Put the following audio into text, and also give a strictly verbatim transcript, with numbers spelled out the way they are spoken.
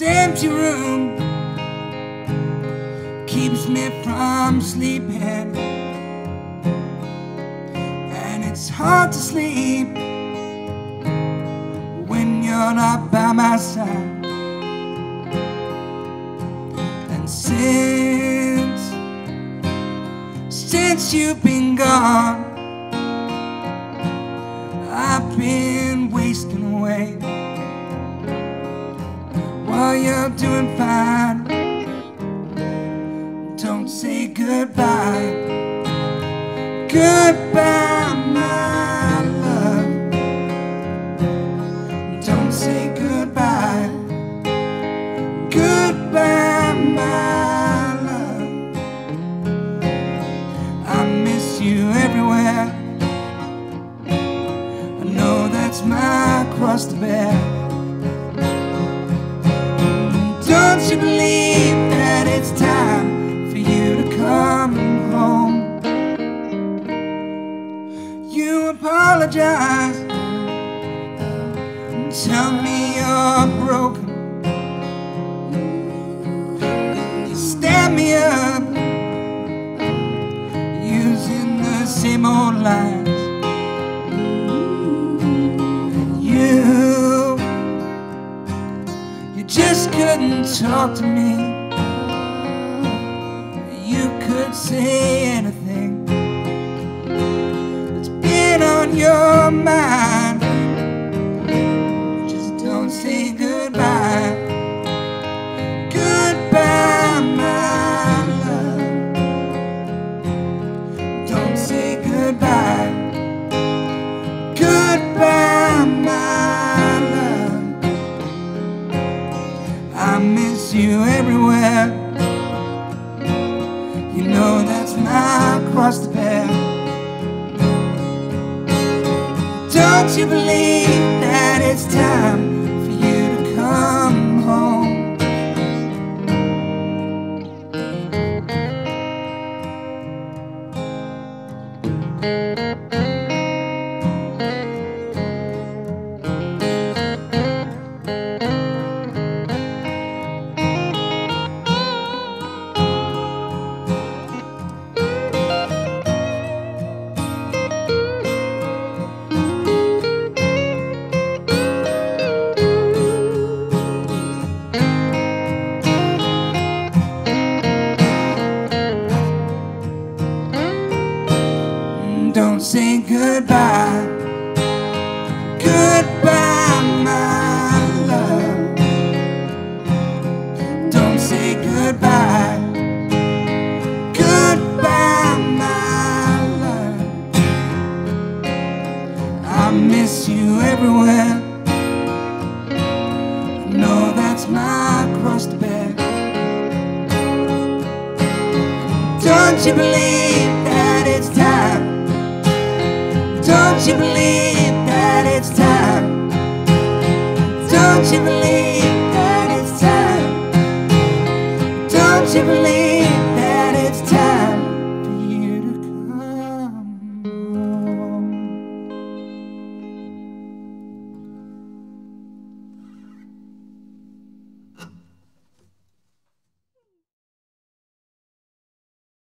This empty room keeps me from sleeping, and it's hard to sleep when you're not by my side. And since, since you've been gone, I've been wasting away while you're doing fine. Don't say goodbye, goodbye, my love. Don't say goodbye, goodbye, my love. I miss you everywhere. I know that's my cross to bear. Don't you believe that it's time for you to come home? You apologize and tell me you're broken. You stab me up using the same old lines. You You just couldn't talk to me. You could say anything that's been on your mind. Just don't say goodbye, goodbye, my love. Don't say goodbye, goodbye, my love. I miss you everywhere. You know that's my cross to bear. Don't you believe that it's time for you to come home? Don't say goodbye, goodbye, my love. Don't say goodbye, goodbye, my love. I miss you everywhere. I know that's my cross to bear. Don't you believe that it's time? Don't you believe that it's time? Don't you believe that it's time? Don't you believe